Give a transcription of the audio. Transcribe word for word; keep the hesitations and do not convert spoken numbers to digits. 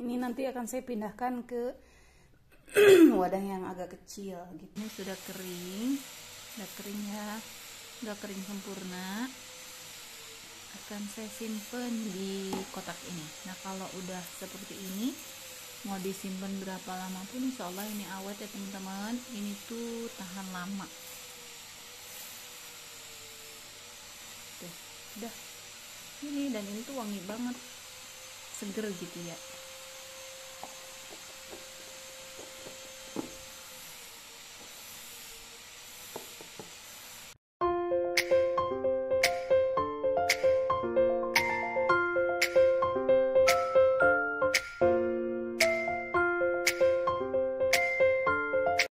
ini nanti akan saya pindahkan ke wadah yang agak kecil gitu. Ini sudah kering, sudah kering ya, sudah kering sempurna. Akan saya simpen di kotak ini. Nah kalau udah seperti ini, mau disimpan berapa lama pun insya Allah ini awet ya teman-teman. Ini tuh tahan lama. Tuh, udah ini, dan ini tuh wangi banget, seger gitu ya.